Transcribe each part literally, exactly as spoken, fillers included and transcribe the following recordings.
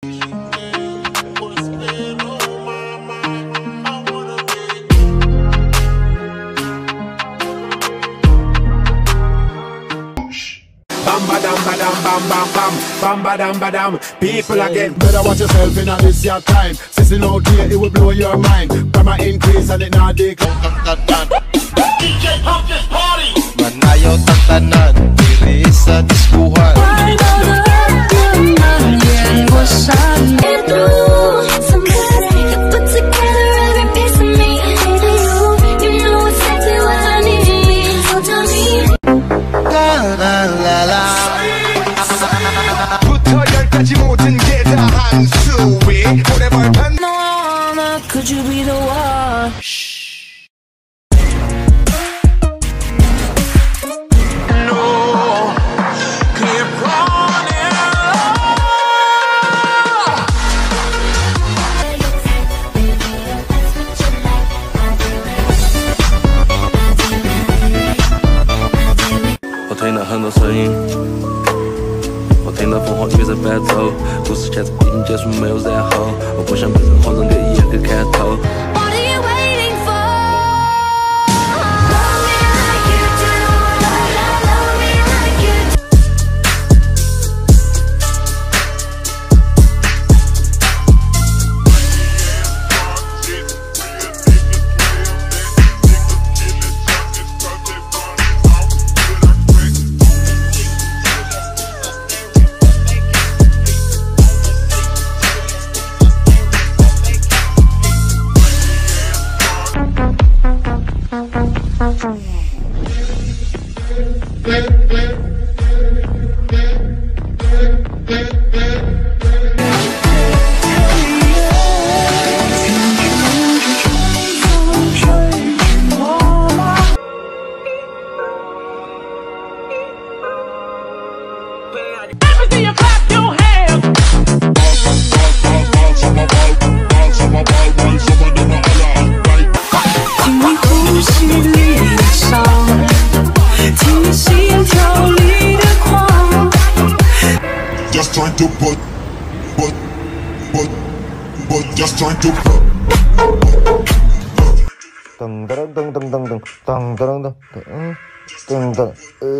Bam badam badam, people again. Better watch yourself in a this your time. Sissing out here, it will blow your mind. Grammar increase and it not decline. D J pump this party. Manayaw tantanan, diri sa diskuhan. Could you be the one? No, keep running. 我听到很多声音，我听到凤凰乐在伴奏，故事开始已经结束，没有然后。我不想变成慌张的一样个开头。 What are you waiting for? Just trying to put, put, put, put, just trying to put. Dun dun dun dun dun dun dun dun dun dun dun.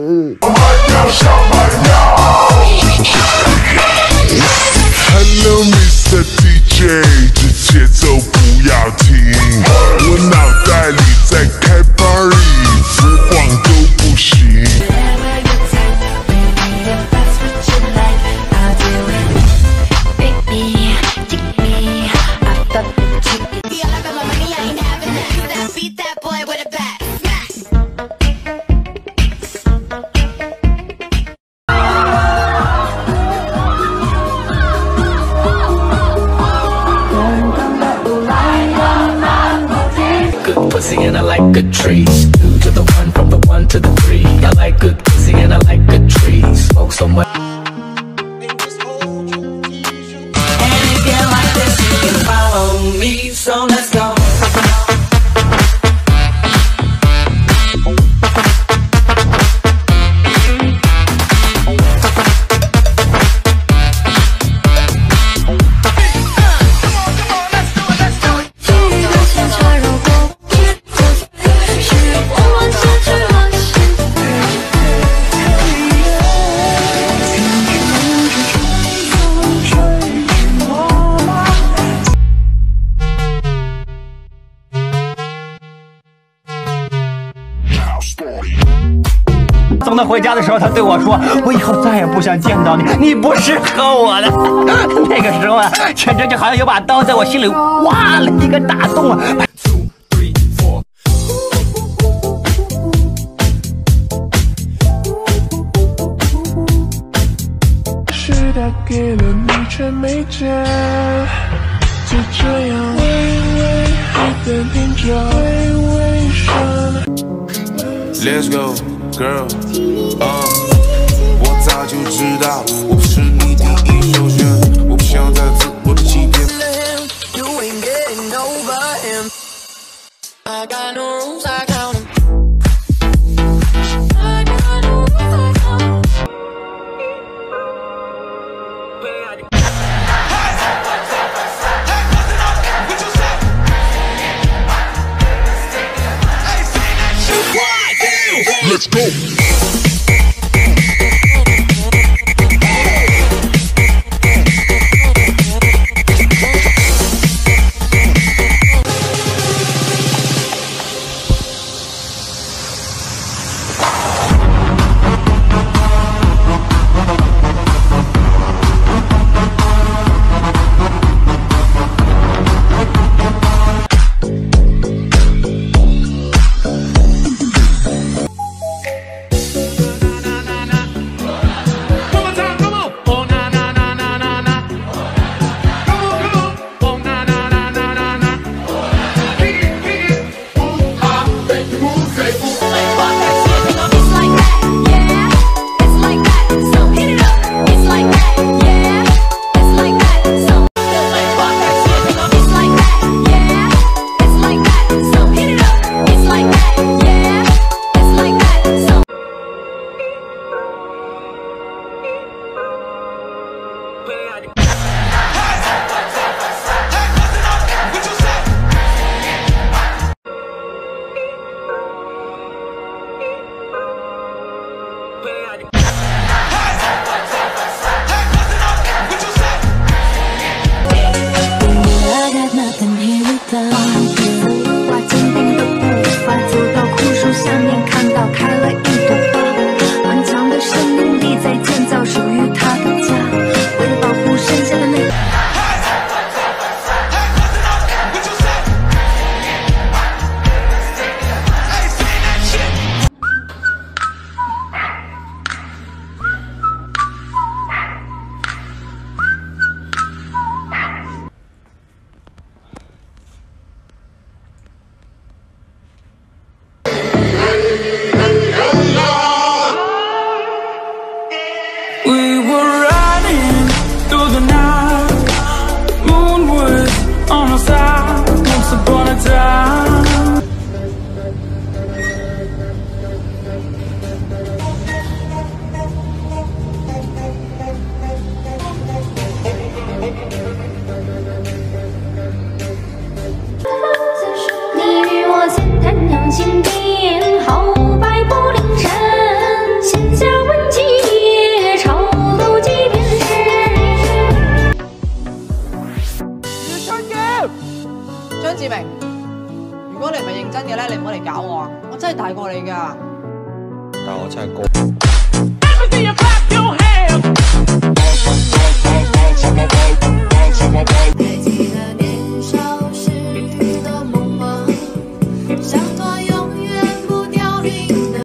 Hello, Mister D J， 这节奏不要停，我脑袋里在开 party， 不晃都不行。 Pussy and I like good trees. Two to the one, from the one to the three. I like good pussy and I like good trees. Smoke so much. And if you like this, you can follow me. So let's go. story. 送他回家的时候，他对我说：“我以后再也不想见到你，你不适合我的。”那个时候啊，简直就好像有把刀在我心里挖了一个大洞啊！ 打给了你却没接，就这样微微一点停着，微微上。Let's go, girl. 啊，我早就知道，我不是你第一首选，我不想再自我的欺骗。You ain't getting over him. I got no rules, I count them. I got no rules, I count them. 張志明，如果你唔係認真嘅咧，你唔好嚟搞我啊！我真係大過你㗎。 但我真係高。 Everything you clap your hands.